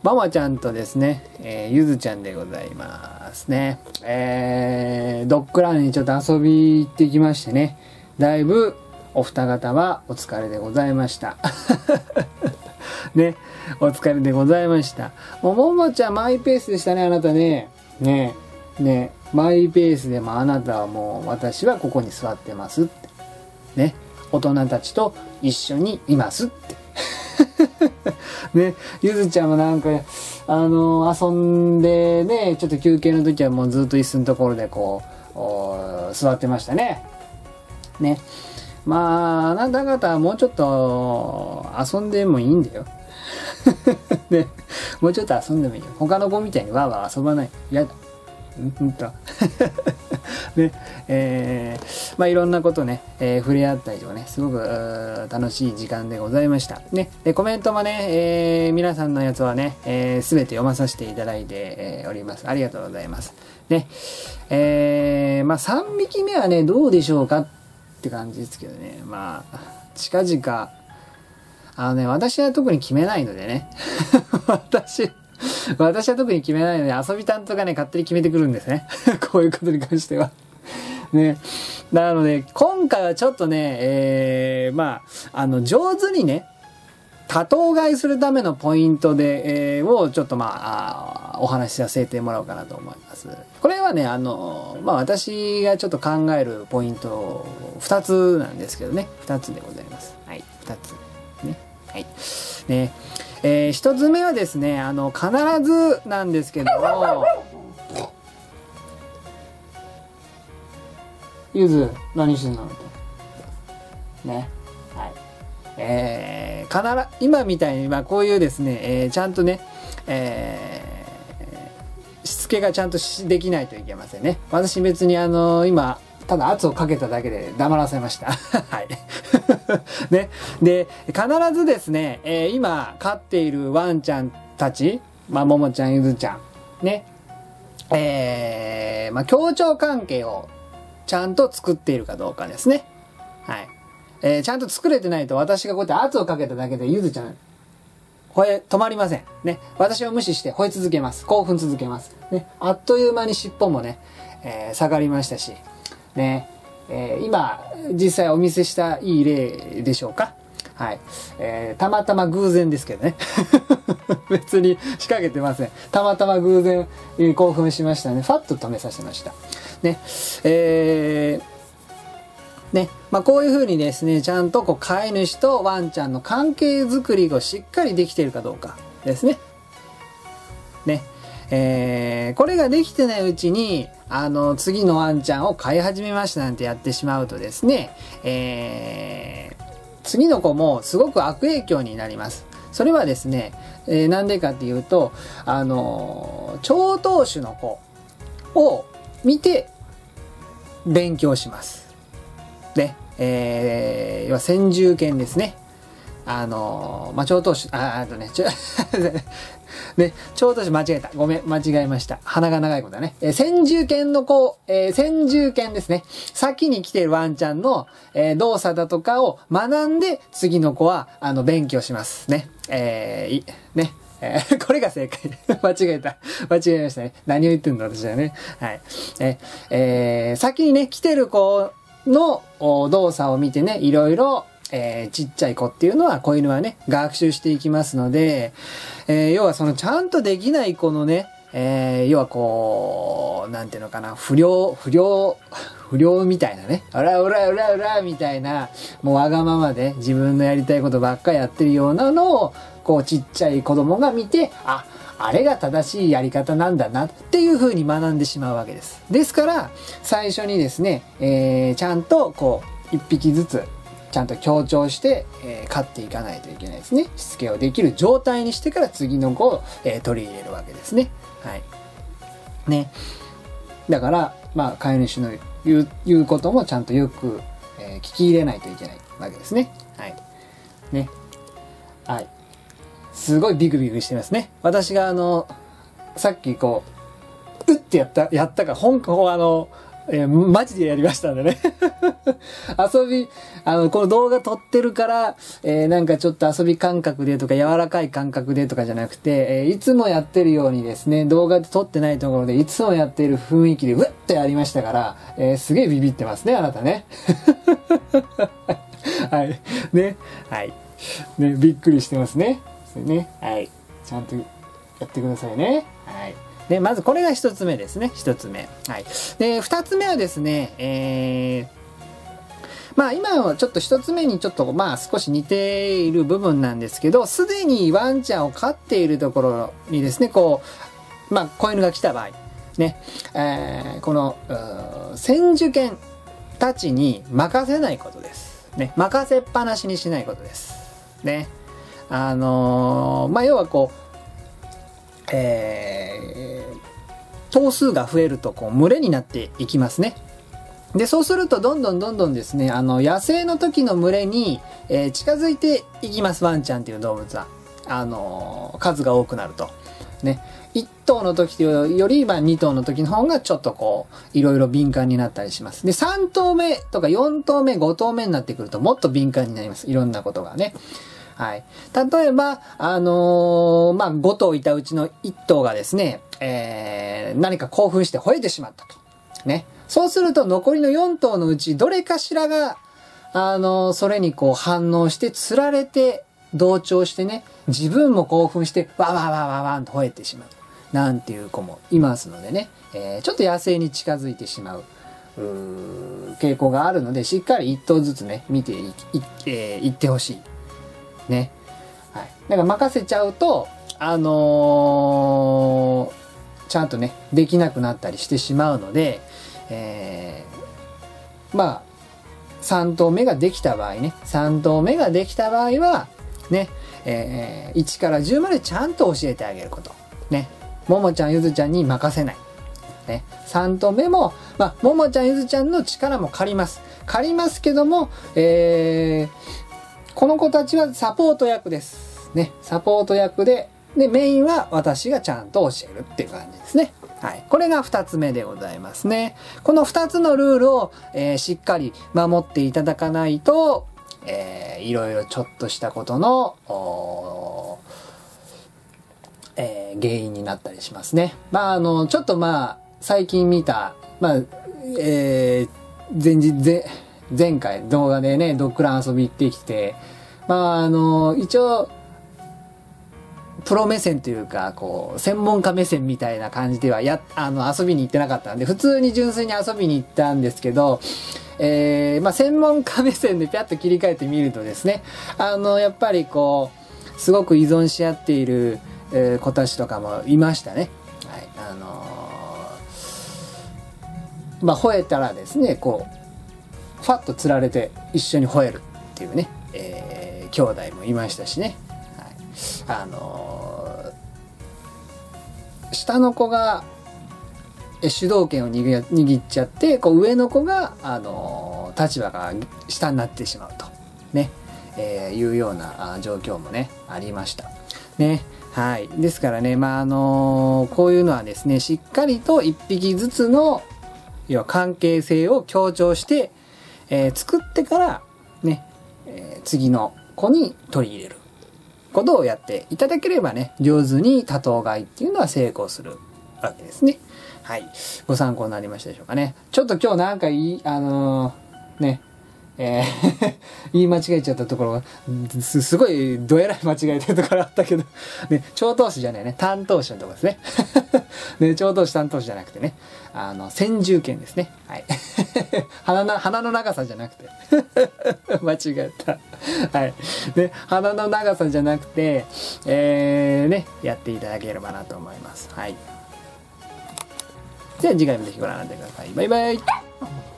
ママちゃんとですね、ゆずちゃんでございますね。ドッグランにちょっと遊び行ってきましてね、だいぶお二方はお疲れでございました。ね、お疲れでございました。ももちゃんマイペースでしたね、あなたね。ね、マイペースでもあなたはもう私はここに座ってますって。ね、大人たちと一緒にいますって。ね、ゆずちゃんもなんか、遊んでね、ちょっと休憩の時はもうずっと椅子のところでこう、座ってましたね。ね。まあ、あなた方はもうちょっと遊んでもいいんだよ。ね。もうちょっと遊んでもいいよ。他の子みたいにわーわー遊ばない。嫌だ。うんと。ね。まあいろんなことね、触れ合ったりとかね、すごく楽しい時間でございました。ね。で、コメントもね、皆さんのやつはね、すべて読まさせていただいて、おります。ありがとうございます。ね。まあ3匹目はね、どうでしょうかって感じですけどね。まあ、近々、私は特に決めないのでね。私は特に決めないので、遊び担当がね、勝手に決めてくるんですね。こういうことに関しては。ね。なので、今回はちょっとね、まあ、上手にね、多頭飼いするためのポイントで、をちょっとまあ、お話しさせてもらおうかなと思います。これはね、まあ私がちょっと考えるポイント2つなんですけどね。2つでございます。はい。2つ。ね。はい。ね。1つ目はですね、必ずなんですけども、ゆず、何してんのね。はい。今みたいに、まあこういうですね、ちゃんとね、しつけがちゃんとできないといけませんね。私別に今、ただ圧をかけただけで黙らせました。はい。ね。で、必ずですね、今飼っているワンちゃんたち、まあ、ももちゃん、ゆずちゃん、ね。まあ、協調関係をちゃんと作っているかどうかですね。はい。ちゃんと作れてないと私がこうやって圧をかけただけでゆずちゃん、止まりません。ね。私を無視して吠え続けます。興奮続けます。ね。あっという間に尻尾もね、下がりましたし、ね。今、実際お見せしたいい例でしょうか。はい。たまたま偶然ですけどね。別に仕掛けてません。たまたま偶然、興奮しましたね。ファッと止めさせました。ね。ね。まあ、こういう風にですね、ちゃんとこう飼い主とワンちゃんの関係づくりがしっかりできているかどうかですね。ね。これができてないうちに、次のワンちゃんを飼い始めましたなんてやってしまうとですね、次の子もすごく悪影響になります。それはですね、なんでかっていうと、超等種の子を見て勉強します。で、要は先住犬ですね。まあ、超等種、ね、超等種間違えた。ごめん、間違えました。鼻が長い子だね。先住犬の子、先住犬ですね。先に来ているワンちゃんの、動作だとかを学んで、次の子は、勉強しますね。ね。これが正解。間違えましたね。何を言ってんだ私はね。はい。先にね、来てる子の動作を見てね、いろいろ、ちっちゃい子っていうのは、子犬はね、学習していきますので、要はそのちゃんとできない子のね、要はこう、なんていうのかな、不良みたいなね、うらみたいな、もうわがままで自分のやりたいことばっかりやってるようなのを、こうちっちゃい子供が見て、あれが正しいやり方なんだなっていう風に学んでしまうわけです。ですから、最初にですね、ちゃんとこう、一匹ずつ、ちゃんと強調して、飼っていかないといけないですね。しつけをできる状態にしてから次の子を、取り入れるわけですね。はい。ね。だから、まあ、飼い主の言うこともちゃんとよく、聞き入れないといけないわけですね。はい。ね。はい。すごいビクビクしてますね。私がさっきこう、うってやったか、 マジでやりましたんでね。遊び、この動画撮ってるから、なんかちょっと遊び感覚でとか、柔らかい感覚でとかじゃなくて、いつもやってるようにですね、動画で撮ってないところで、いつもやってる雰囲気で、うっとやりましたから、すげえビビってますね、あなたね。はい。ね。はい。ね、びっくりしてますね。それね。はい。ちゃんとやってくださいね。はい。で、まずこれが一つ目ですね。一つ目。はい。で、二つ目はですね、まあ今はちょっと一つ目にちょっとまあ少し似ている部分なんですけど、すでにワンちゃんを飼っているところにですね、こう、まあ子犬が来た場合、ね、この、先住犬たちに任せないことです。ね、任せっぱなしにしないことです。ね。まあ要はこう、頭数が増えるとこう群れになっていきますね。で、そうするとどんどんですね、野生の時の群れに、近づいていきます、ワンちゃんっていう動物は。数が多くなると。ね。1頭の時より、まあ2頭の時の方がちょっとこう、いろいろ敏感になったりします。で、3頭目とか4頭目、5頭目になってくるともっと敏感になります。いろんなことがね。はい。例えば、まあ、5頭いたうちの1頭がですね、何か興奮して吠えてしまったと。ね。そうすると残りの4頭のうちどれかしらが、それにこう反応して釣られて同調してね、自分も興奮してわわわわわんと吠えてしまう。なんていう子もいますのでね、ちょっと野生に近づいてしまう。傾向があるので、しっかり1頭ずつね、見ていってほしい。ね。はい。だから任せちゃうと、ちゃんとね、できなくなったりしてしまうので、まあ、3頭目ができた場合ね、3頭目ができた場合は、ね、1から10までちゃんと教えてあげること。ね。ももちゃん、ゆずちゃんに任せない。ね。3頭目も、まあ、ももちゃん、ゆずちゃんの力も借ります。借りますけども、この子たちはサポート役です。ね。サポート役で、メインは私がちゃんと教えるっていう感じですね。はい。これが2つ目でございますね。この2つのルールを、しっかり守っていただかないと、いろいろちょっとしたことの、原因になったりしますね。まあ、ちょっとまあ、最近見た、まあ、前回動画でね、ドッグラン遊び行ってきて、まあ、一応、プロ目線というか、こう、専門家目線みたいな感じでは遊びに行ってなかったんで、普通に純粋に遊びに行ったんですけど、まあ、専門家目線でピャッと切り替えてみるとですね、やっぱりこう、すごく依存し合っている、子たちとかもいましたね。はい。まあ、吠えたらですね、こう、ファッと釣られて一緒に吠えるっていうね、兄弟もいましたしね。はい。下の子が、主導権を握っちゃって、こう上の子が、立場が下になってしまうと。ね。いうような状況もね、ありました。ね。はい。ですからね、まあ、こういうのはですね、しっかりと一匹ずつの、要は関係性を強調して、作ってから、ね、次の子に取り入れることをやっていただければね、上手に多頭飼いっていうのは成功するわけですね。はい。ご参考になりましたでしょうかね。ちょっと今日なんかね、言い間違えちゃったところが、すごいどえらい間違えてるところあったけど、ね、超投手じゃないね、担当者のところですね。ね、超投手担当者じゃなくてね、先住権ですね。はい。鼻の長さじゃなくて。間違えた。はい。ね、鼻の長さじゃなくて、ね、やっていただければなと思います。はい。では次回もぜひご覧になってください。バイバイ。